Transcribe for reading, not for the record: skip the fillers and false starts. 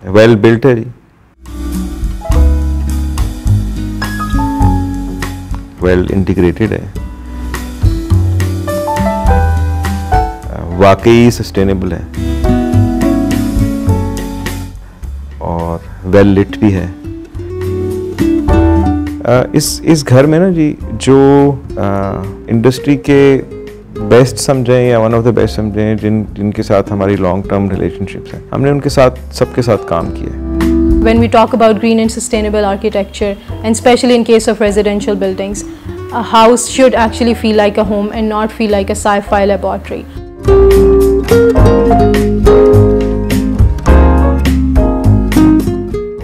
Well built है जी, well integrated है, वाकई सस्टेनेबल है और वेल लिट भी है। इस घर में ना जी जो इंडस्ट्री के बेस्ट समझें या वन ऑफ द बेस्ट समझें, जिनके साथ हमारी लॉन्ग टर्म रिलेशनशिप्स हैं, हमने उनके साथ सबके साथ काम किया है। When we talk about green and sustainable architecture, and especially in case of residential buildings, a house should actually feel like a home and not feel like a sci-fi laboratory.